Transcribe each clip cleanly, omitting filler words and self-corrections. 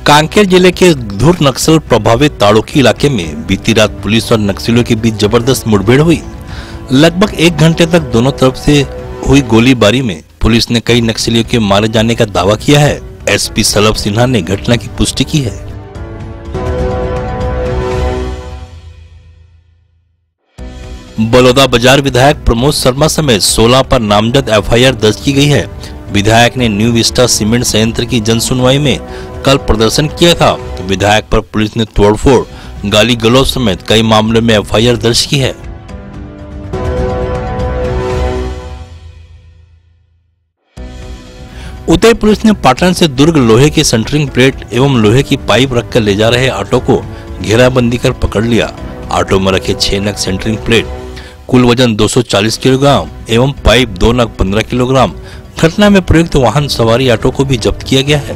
कांकेर जिले के धुर नक्सल प्रभावित ताड़ोकी इलाके में बीती रात पुलिस और नक्सलियों के बीच जबरदस्त मुठभेड़ हुई। लगभग 1 घंटे तक दोनों तरफ से हुई गोलीबारी में पुलिस ने कई नक्सलियों के मारे जाने का दावा किया है। एसपी सलभ सिन्हा ने घटना की पुष्टि की है। बलौदा बाजार विधायक प्रमोद शर्मा समेत 16 पर नामजद एफआईआर दर्ज की गई है। विधायक ने न्यू विस्टा सीमेंट संयंत्र की जन सुनवाई में कल प्रदर्शन किया था, तो विधायक पर पुलिस ने तोड़फोड़, गाली गलौज समेत कई मामलों में एफआईआर दर्ज की है। उदय पुलिस ने पाटन से दुर्ग लोहे की सेंटरिंग प्लेट एवं लोहे की पाइप रखकर ले जा रहे ऑटो को घेराबंदी कर पकड़ लिया। ऑटो में रखे 6 नग सेंटरिंग प्लेट, कुल वजन 240 किलोग्राम एवं पाइप 2 नग 15 किलोग्राम। घटना में प्रयुक्त वाहन सवारी ऑटो को भी जब्त किया गया है।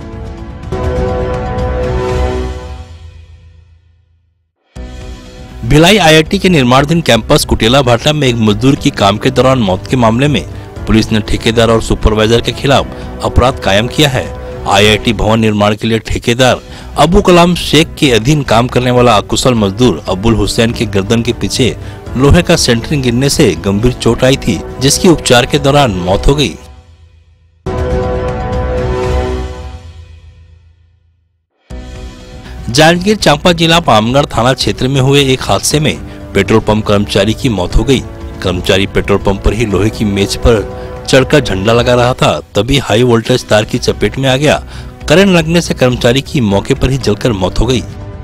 भिलाई आईआईटी के निर्माणाधीन कैंपस कुटेला भाटा में एक मजदूर की काम के दौरान मौत के मामले में पुलिस ने ठेकेदार और सुपरवाइजर के खिलाफ अपराध कायम किया है। आईआईटी भवन निर्माण के लिए ठेकेदार अबू कलाम शेख के अधीन काम करने वाला अकुशल मजदूर अब्बुल हुसैन के गर्दन के पीछे लोहे का सेंटरिंग गिरने से गंभीर चोट आई थी, जिसकी उपचार के दौरान मौत हो गई। जांजगीर चांपा जिला पामगढ़ थाना क्षेत्र में हुए एक हादसे में पेट्रोल पंप कर्मचारी की मौत हो गई। कर्मचारी पेट्रोल पंप पर ही लोहे की मेज पर चढ़कर झंडा लगा रहा था, तभी हाई वोल्टेज तार की चपेट में आ गया। करंट लगने से कर्मचारी की मौके पर ही जलकर मौत हो गई।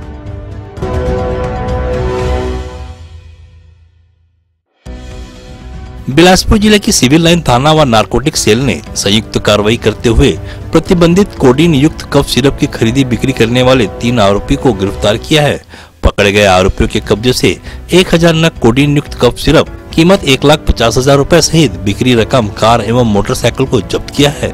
बिलासपुर जिले की सिविल लाइन थाना व नारकोटिक सेल ने संयुक्त कार्रवाई करते हुए प्रतिबंधित कोडीन युक्त कफ सिरप की खरीदी बिक्री करने वाले 3 आरोपी को गिरफ्तार किया है। पकड़े गए आरोपियों के कब्जे से 1000 नग कोडीन युक्त कफ सिरप कीमत 1,50,000 रुपए सहित बिक्री रकम, कार एवं मोटरसाइकिल को जब्त किया है।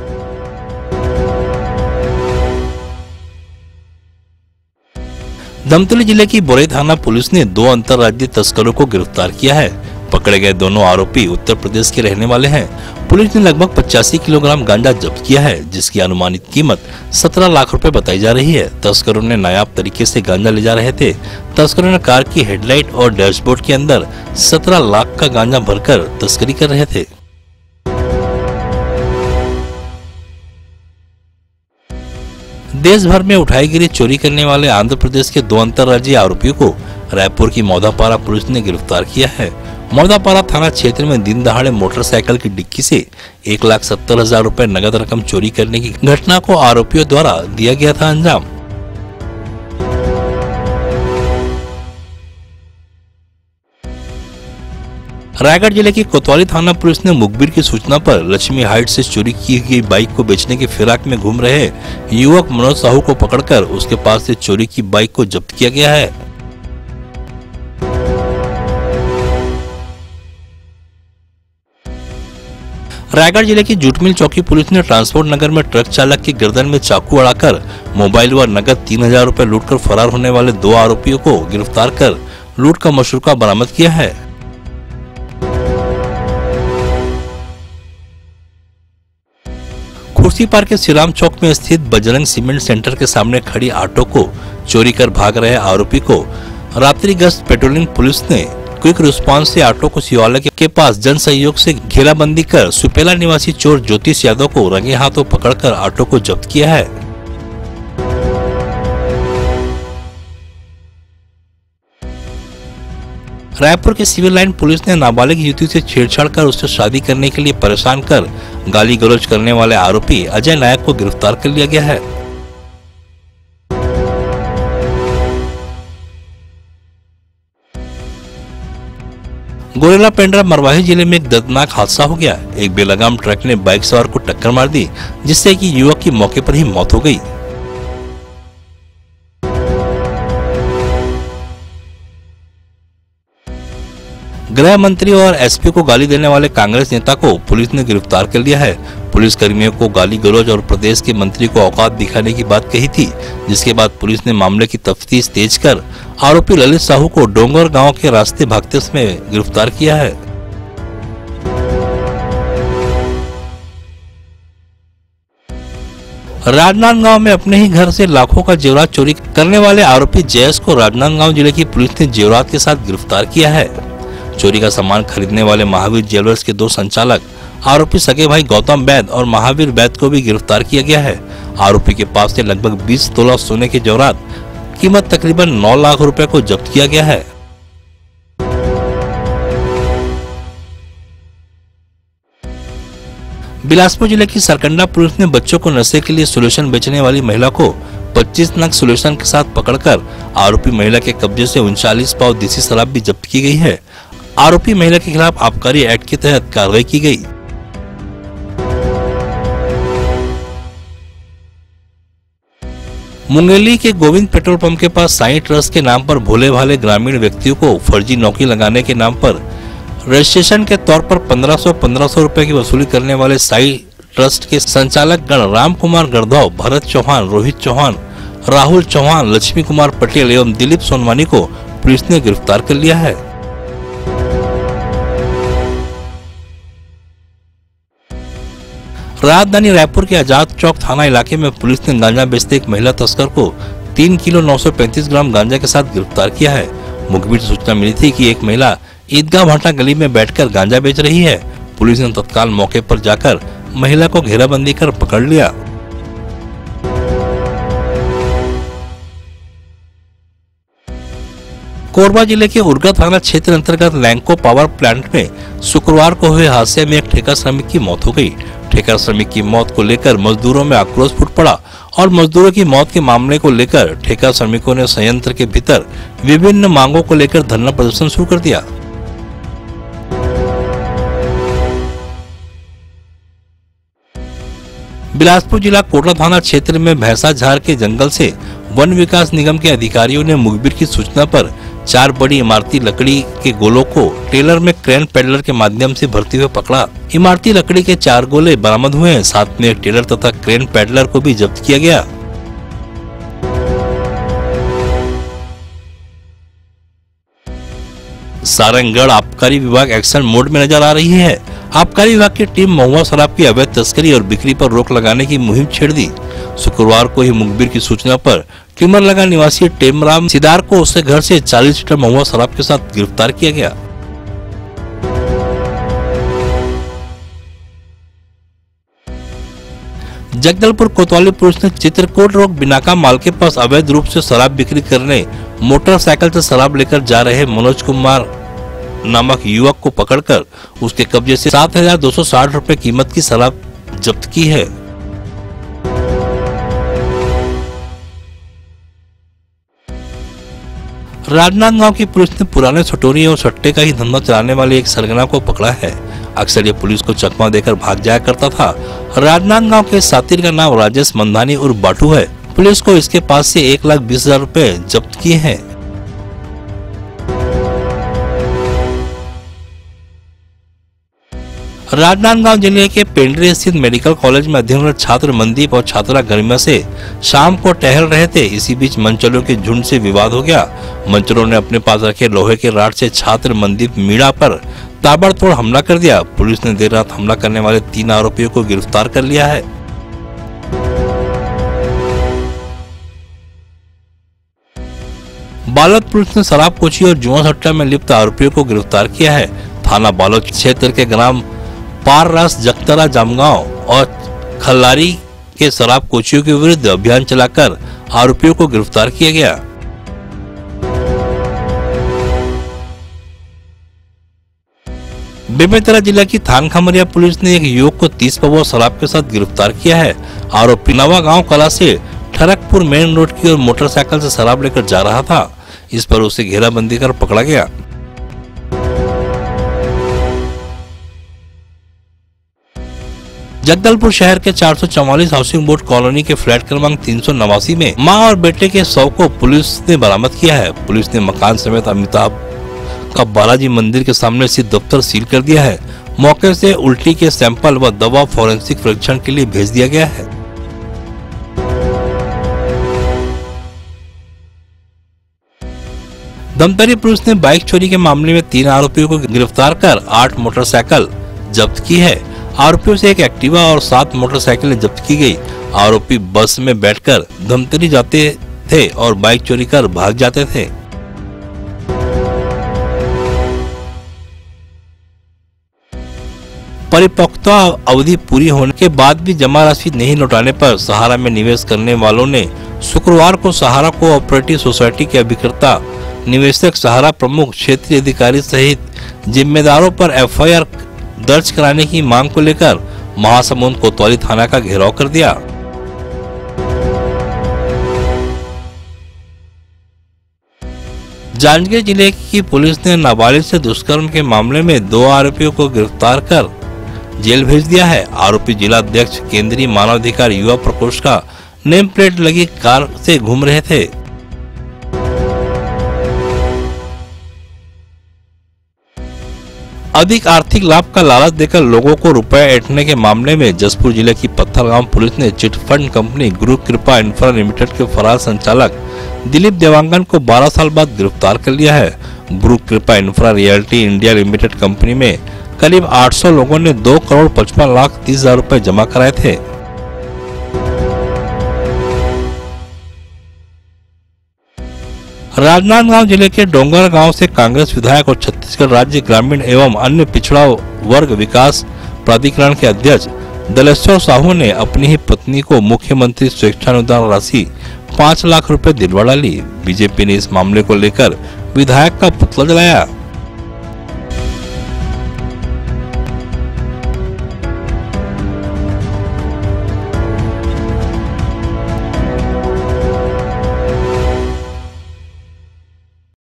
धमतरी जिले की बोरई थाना पुलिस ने 2 अंतर्राज्यीय तस्करों को गिरफ्तार किया है। पकड़े गए दोनों आरोपी उत्तर प्रदेश के रहने वाले हैं। पुलिस ने लगभग 85 किलोग्राम गांजा जब्त किया है, जिसकी अनुमानित कीमत 17 लाख रुपए बताई जा रही है। तस्करों ने नायाब तरीके से गांजा ले जा रहे थे। तस्करों ने कार की हेडलाइट और डैशबोर्ड के अंदर 17 लाख का गांजा भरकर तस्करी कर रहे थे। देश भर में उठाई गिरी चोरी करने वाले आंध्र प्रदेश के 2 अंतर्राज्यीय आरोपियों को रायपुर की मौदापारा पुलिस ने गिरफ्तार किया है। मौदापारा थाना क्षेत्र में दिन दहाड़े मोटरसाइकिल की डिक्की से 1,70,000 रुपए नगद रकम चोरी करने की घटना को आरोपियों द्वारा दिया गया था अंजाम। रायगढ़ जिले की कोतवाली थाना पुलिस ने मुखबिर की सूचना पर लक्ष्मी हाइट से चोरी की गई बाइक को बेचने की फिराक में घूम रहे युवक मनोज साहू को पकड़कर उसके पास से चोरी की बाइक को जब्त किया गया है। रायगढ़ जिले की जूटमिल चौकी पुलिस ने ट्रांसपोर्ट नगर में ट्रक चालक की गर्दन में चाकू अड़ाकर मोबाइल व नगद 3,000 रुपए लूटकर फरार होने वाले 2 आरोपियों को गिरफ्तार कर लूट का मशरूका बरामद किया है। खुर्सीपार के श्रीराम चौक में स्थित बजरंग सीमेंट सेंटर के सामने खड़ी ऑटो को चोरी कर भाग रहे आरोपी को रात्रि गश्त पेट्रोलिंग पुलिस ने क्विक रिस्पांस से ऑटो को शिवालय के पास जन सहयोग से घेराबंदी कर सुपेला निवासी चोर ज्योतिष यादव को रंगे हाथों पकड़कर ऑटो को जब्त किया है। रायपुर के सिविल लाइन पुलिस ने नाबालिग युवती से छेड़छाड़ कर उससे शादी करने के लिए परेशान कर गाली गलौज करने वाले आरोपी अजय नायक को गिरफ्तार कर लिया गया है। गोरेला पेंड्रा मरवाही जिले में एक दर्दनाक हादसा हो गया। एक बेलगाम ट्रक ने बाइक सवार को टक्कर मार दी, जिससे कि युवक की मौके पर ही मौत हो गई। गृह मंत्री और एसपी को गाली देने वाले कांग्रेस नेता को पुलिस ने गिरफ्तार कर लिया है। पुलिस कर्मियों को गाली गलौज और प्रदेश के मंत्री को औकात दिखाने की बात कही थी, जिसके बाद पुलिस ने मामले की तफ्तीश तेज कर आरोपी ललित साहू को डोंगर गांव के रास्ते भागते समय गिरफ्तार किया है। राजनांदगांव में अपने ही घर से लाखों का जेवरात चोरी करने वाले आरोपी जयेश को राजनांदगांव जिले की पुलिस ने जेवरात के साथ गिरफ्तार किया है। चोरी का सामान खरीदने वाले महावीर ज्वेलर्स के 2 संचालक आरोपी सगे भाई गौतम वैद और महावीर वैद को भी गिरफ्तार किया गया है। आरोपी के पास से लगभग 20 तोला सोने के जेवरात कीमत तकरीबन 9 लाख रुपए को जब्त किया गया है। बिलासपुर जिले की सरकंडा पुलिस ने बच्चों को नशे के लिए सोल्यूशन बेचने वाली महिला को 25 नग सोल्यूशन के साथ पकड़कर आरोपी महिला के कब्जे से 39 पाव देसी शराब भी जब्त की गई है। आरोपी महिला के खिलाफ आबकारी एक्ट के तहत कार्रवाई की गई। मुंगेली के गोविंद पेट्रोल पंप के पास साई ट्रस्ट के नाम पर भोले भाले ग्रामीण व्यक्तियों को फर्जी नौकरी लगाने के नाम पर रजिस्ट्रेशन के तौर पर 1500 रुपए की वसूली करने वाले साई ट्रस्ट के संचालक गण राम कुमार गढ़धौ, भरत चौहान, रोहित चौहान, राहुल चौहान, लक्ष्मी कुमार पटेल एवं दिलीप सोनवानी को पुलिस ने गिरफ्तार कर लिया है। राजधानी रायपुर के आजाद चौक थाना इलाके में पुलिस ने गांजा बेचते एक महिला तस्कर को 3 किलो 935 ग्राम गांजा के साथ गिरफ्तार किया है। मुखबिर से सूचना मिली थी कि एक महिला ईदगाह भाटा गली में बैठकर गांजा बेच रही है। पुलिस ने तत्काल मौके पर जाकर महिला को घेराबंदी कर पकड़ लिया। कोरबा जिले के उरगा थाना क्षेत्र अंतर्गत लैंको पावर प्लांट में शुक्रवार को हुए हादसे में एक ठेका श्रमिक की मौत हो गई। ठेका श्रमिक की मौत को लेकर मजदूरों में आक्रोश फूट पड़ा और मजदूरों की मौत के मामले को लेकर ठेका श्रमिकों ने संयंत्र के भीतर विभिन्न मांगों को लेकर धरना प्रदर्शन शुरू कर दिया। बिलासपुर जिला कोटला थाना क्षेत्र में भैंसा झार के जंगल से वन विकास निगम के अधिकारियों ने मुखबिर की सूचना पर 4 बड़ी इमारती लकड़ी के गोलों को ट्रेलर में क्रेन पैडलर के माध्यम से भरते हुए पकड़ा। इमारती लकड़ी के 4 गोले बरामद हुए हैं। साथ में एक ट्रेलर तथा क्रेन पैडलर को भी जब्त किया गया। सारंगगढ़ आबकारी विभाग एक्शन मोड में नजर आ रही है। आबकारी विभाग की टीम महुआ शराब की अवैध तस्करी और बिक्री पर रोक लगाने की मुहिम छेड़ दी। शुक्रवार को ही मुखबिर की सूचना पर टिमरलगा निवासी टेमराम सिदार को उसके घर से 40 लीटर महुआ शराब के साथ गिरफ्तार किया गया। जगदलपुर कोतवाली पुलिस ने चित्रकूट रोड बिनाका माल के पास अवैध रूप से शराब बिक्री करने मोटरसाइकिल से शराब लेकर जा रहे मनोज कुमार नामक युवक को पकड़कर उसके कब्जे से 7,260 रुपए कीमत की शराब जब्त की है। राजनांदगांव की पुलिस ने पुराने सटोरी और सट्टे का ही धंधा चलाने वाले एक सरगना को पकड़ा है। अक्सर ये पुलिस को चकमा देकर भाग जाया करता था। राजनांदगांव के सातिर का नाम राजेश मंधानी उर्फ बाटू है। पुलिस को इसके पास से 1,20,000 रुपए जब्त किए हैं। राजनांदगांव जिले के पेंड्री स्थित मेडिकल कॉलेज में अध्ययनरत छात्र मनदीप और छात्रा गरिमा से शाम को टहल रहे थे। इसी बीच मंचलों के झुंड से विवाद हो गया। मंचलों ने अपने पास रखे लोहे के राड से छात्र मनदीप मीणा पर ताबड़तोड़ हमला कर दिया। पुलिस ने देर रात हमला करने वाले 3 आरोपियों को गिरफ्तार कर लिया है। बालोद पुलिस ने शराब कोची और जुआ सट्टा में लिप्त आरोपियों को गिरफ्तार किया है। थाना बालोद क्षेत्र के ग्राम पाररास, जगतरा, जामगांव और खल्लारी के शराब कोचियों के विरुद्ध अभियान चलाकर आरोपियों को गिरफ्तार किया गया। बेमेतरा जिला की थान खमरिया पुलिस ने एक युवक को 30 पौवा शराब के साथ गिरफ्तार किया है। आरोपी नवा गांव कला से ठरकपुर मेन रोड की ओर मोटरसाइकिल से शराब लेकर जा रहा था। इस पर उसे घेराबंदी कर पकड़ा गया। जगदलपुर शहर के 444 हाउसिंग बोर्ड कॉलोनी के फ्लैट क्रमांक 389 में मां और बेटे के शव को पुलिस ने बरामद किया है। पुलिस ने मकान समेत अमिताभ का बालाजी मंदिर के सामने स्थित दफ्तर सील कर दिया है। मौके से उल्टी के सैंपल व दवा फॉरेंसिक परीक्षण के लिए भेज दिया गया है। धमतरी पुलिस ने बाइक चोरी के मामले में 3 आरोपियों को गिरफ्तार कर 8 मोटरसाइकिल जब्त की है। आरोपियों से एक एक्टिवा और 7 मोटरसाइकिलें जब्त की गई। आरोपी बस में बैठकर धमतरी जाते थे और बाइक चोरी कर भाग जाते थे। परिपक्वता अवधि पूरी होने के बाद भी जमा राशि नहीं लौटाने पर सहारा में निवेश करने वालों ने शुक्रवार को सहारा कोऑपरेटिव सोसाइटी के अभिकर्ता, निवेशक, सहारा प्रमुख, क्षेत्रीय अधिकारी सहित जिम्मेदारों पर एफआईआर दर्ज कराने की मांग को लेकर महासमुंद कोतवाली थाना का घेराव कर दिया। जांजगीर जिले की पुलिस ने नाबालिग से दुष्कर्म के मामले में 2 आरोपियों को गिरफ्तार कर जेल भेज दिया है। आरोपी जिला अध्यक्ष केंद्रीय मानवाधिकार युवा प्रकोष्ठ का नेम प्लेट लगी कार से घूम रहे थे। अधिक आर्थिक लाभ का लालच देकर लोगों को रुपए ऐंठने के मामले में जसपुर जिले की पत्थलगांव पुलिस ने chit fund company Guru Kripa infra limited के फरार संचालक दिलीप देवांगन को 12 साल बाद गिरफ्तार कर लिया है। Guru Kripa infra realty India limited company में करीब 800 लोगों ने 2,55,30,000 रुपए जमा कराए थे। राजनांदगांव जिले के डोंगर गांव से कांग्रेस विधायक और छत्तीसगढ़ राज्य ग्रामीण एवं अन्य पिछड़ा वर्ग विकास प्राधिकरण के अध्यक्ष दलेश्वर साहू ने अपनी ही पत्नी को मुख्यमंत्री स्वेच्छानुदान राशि 5 लाख रुपए दिलवा डाली। बीजेपी ने इस मामले को लेकर विधायक का पुतला जलाया।